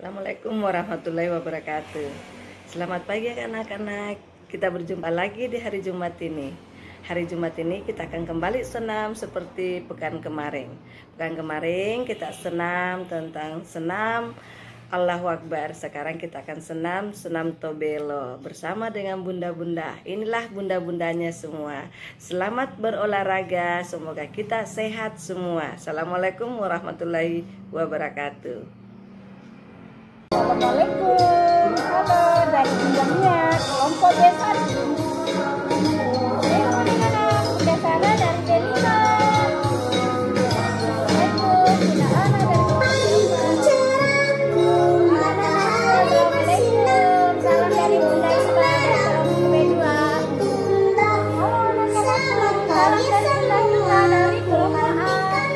Assalamualaikum warahmatullahi wabarakatuh. Selamat pagi anak-anak. Kita berjumpa lagi di hari Jumat ini. Hari Jumat ini kita akan kembali senam seperti pekan kemarin. Pekan kemarin kita senam tentang senam Allahu Akbar. Sekarang kita akan senam Tobelo bersama dengan bunda-bunda. Inilah bunda-bundanya semua. Selamat berolahraga. Semoga kita sehat semua. Assalamualaikum warahmatullahi wabarakatuh. Assalamualaikum, halo dari bundanya kelompok desa. Bunda Sarah dari Delima. Assalamualaikum, Bunda Ana dari Assalamualaikum, salam dari Bunda Ipa dari kelompok B2. Halo anak-anak, salam dari Bunda Ipa dari kelompok A.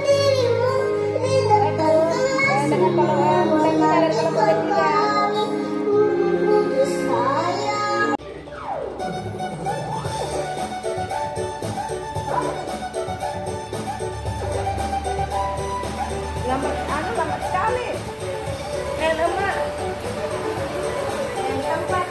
Dengan kalau Bunda Ipa dari kelompok B3. Lambat sekali. Lemak. Yang keempat.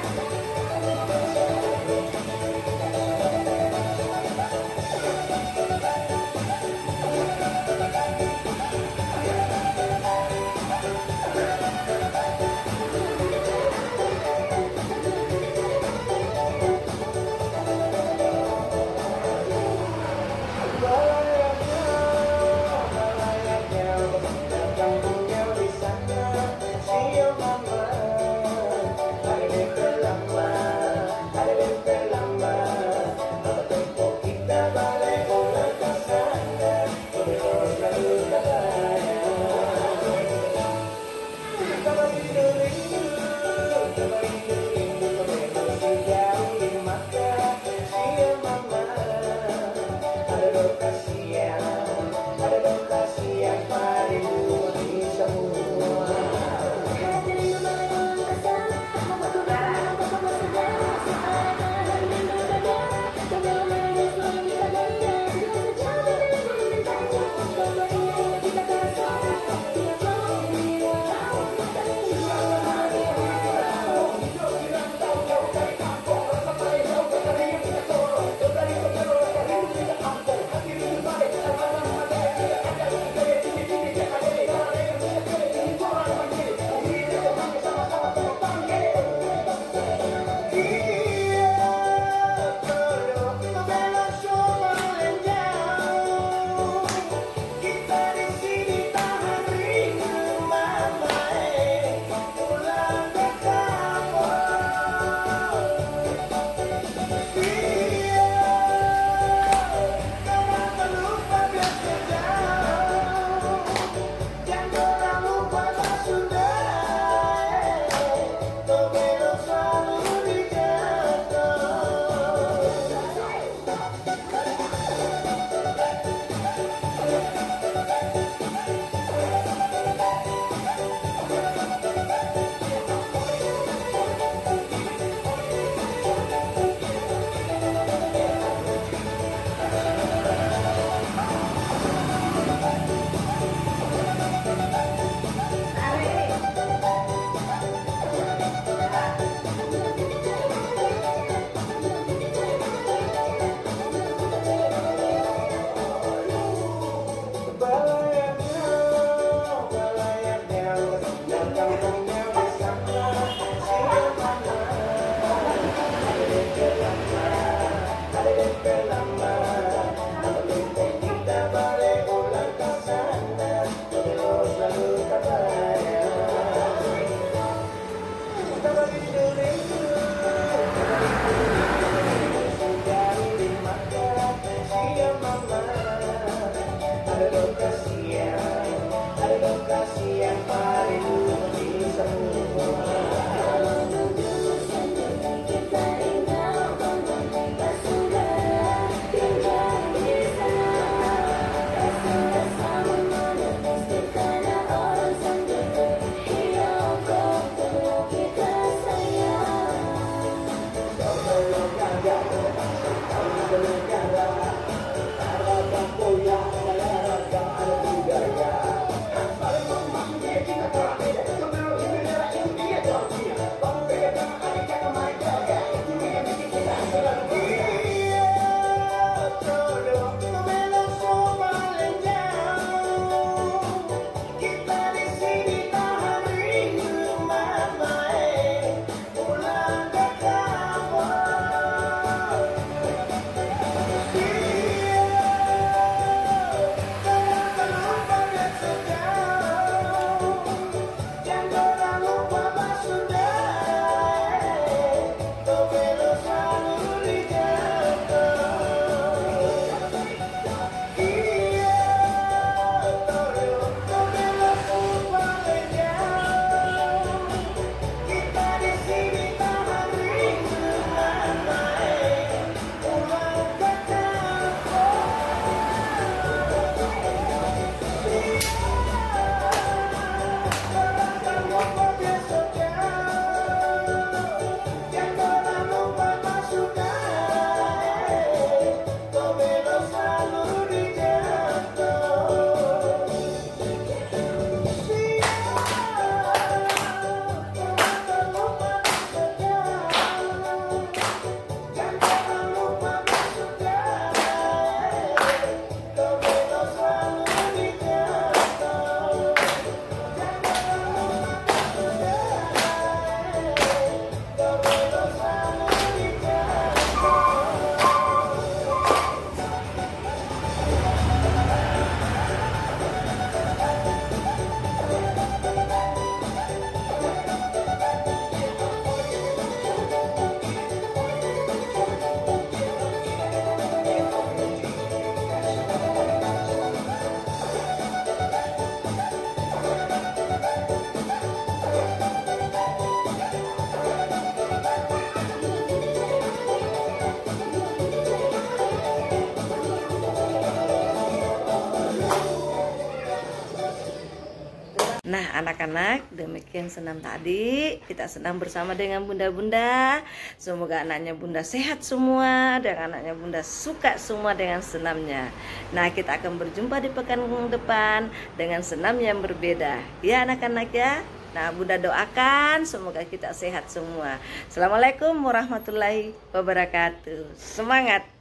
Nah anak-anak, demikian senam tadi. Kita senam bersama dengan bunda-bunda. Semoga anaknya bunda sehat semua, dan anaknya bunda suka semua dengan senamnya. Nah kita akan berjumpa di pekan depan dengan senam yang berbeda. Ya anak-anak ya. Nah bunda doakan semoga kita sehat semua. Assalamualaikum warahmatullahi wabarakatuh. Semangat.